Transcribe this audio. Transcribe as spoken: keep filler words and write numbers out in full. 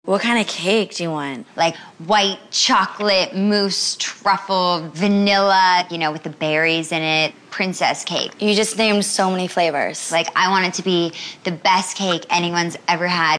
What kind of cake do you want? Like white chocolate, mousse, truffle, vanilla, you know, with the berries in it, princess cake. You just named so many flavors. Like, I want it to be the best cake anyone's ever had.